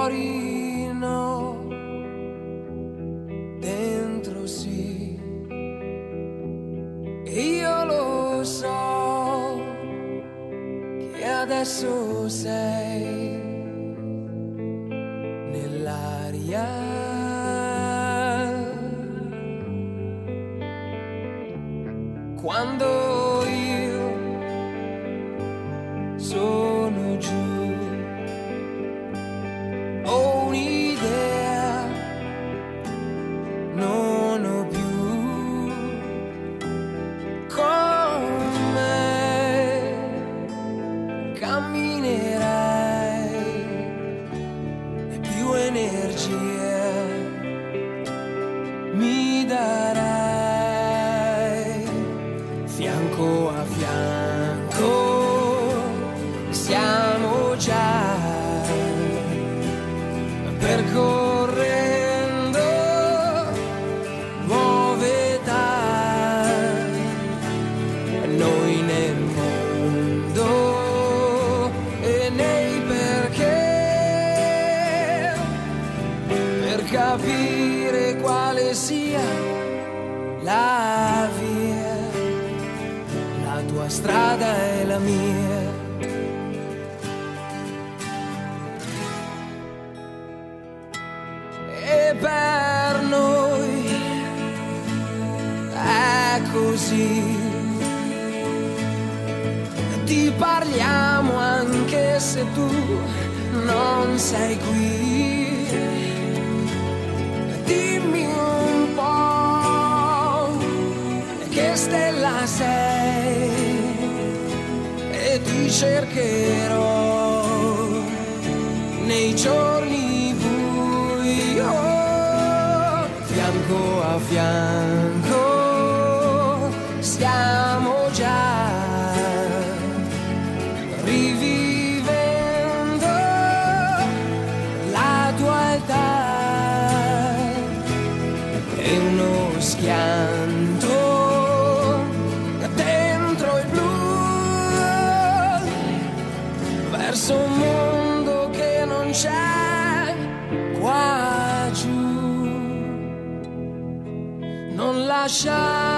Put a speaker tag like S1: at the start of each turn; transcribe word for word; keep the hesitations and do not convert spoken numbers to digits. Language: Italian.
S1: fuori no, dentro sì. E io lo so che adesso sei nell'aria. Quando io sono giù, ho un'idea, non ho più con me, camminerai e più energia mi darai. Fianco a fianco siamo già percorrendo nuove età, noi nel mondo e nei perché, per capire quale sia la via. La tua strada è la mia. E per noi è così. Ti parliamo anche se tu non sei qui. Dimmi un po' che stella sei e ti cercherò nei giorni bui, oh, fianco a fianco siamo già rivivendo la tua età e uno schianto dentro il blu verso un mondo che non c'è qua giù. Non lasciare